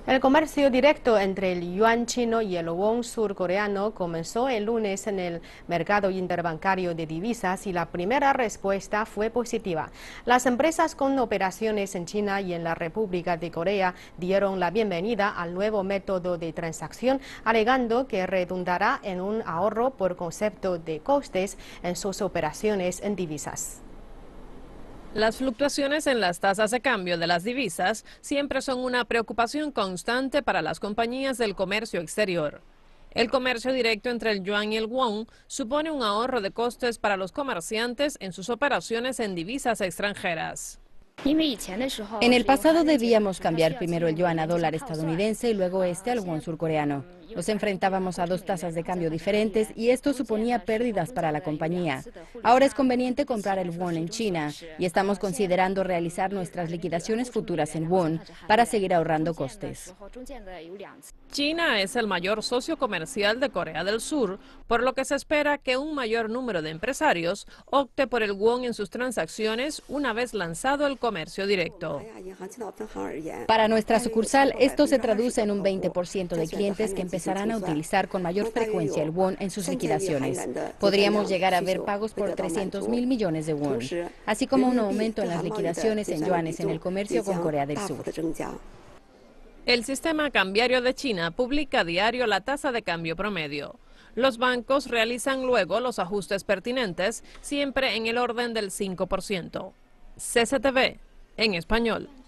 El comercio directo entre el yuan chino y el won surcoreano comenzó el lunes en el mercado interbancario de divisas y la primera respuesta fue positiva. Las empresas con operaciones en China y en la República de Corea dieron la bienvenida al nuevo método de transacción, alegando que redundará en un ahorro por concepto de costes en sus operaciones en divisas. Las fluctuaciones en las tasas de cambio de las divisas siempre son una preocupación constante para las compañías del comercio exterior. El comercio directo entre el yuan y el won supone un ahorro de costes para los comerciantes en sus operaciones en divisas extranjeras. En el pasado debíamos cambiar primero el yuan a dólar estadounidense y luego al won surcoreano. Nos enfrentábamos a dos tasas de cambio diferentes y esto suponía pérdidas para la compañía. Ahora es conveniente comprar el won en China y estamos considerando realizar nuestras liquidaciones futuras en won para seguir ahorrando costes. China es el mayor socio comercial de Corea del Sur, por lo que se espera que un mayor número de empresarios opte por el won en sus transacciones una vez lanzado el comercio directo. Para nuestra sucursal, esto se traduce en un 20% de clientes que empezarán a utilizar con mayor frecuencia el won en sus liquidaciones. Podríamos llegar a ver pagos por 300.000 millones de won, así como un aumento en las liquidaciones en yuanes en el comercio con Corea del Sur. El sistema cambiario de China publica a diario la tasa de cambio promedio. Los bancos realizan luego los ajustes pertinentes, siempre en el orden del 5%. CCTV, en español.